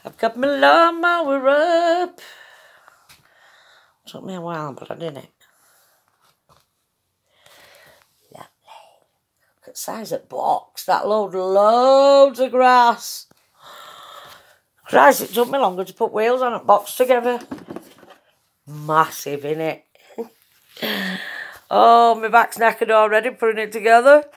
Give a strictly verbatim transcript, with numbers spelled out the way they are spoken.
I've got my lawnmower up. Took me a while, but I did it. Lovely. Look at the size of the box. That load loads of grass. Christ, it took me longer to put wheels on that box together. Massive, innit? Oh, my back's knackered already putting it together.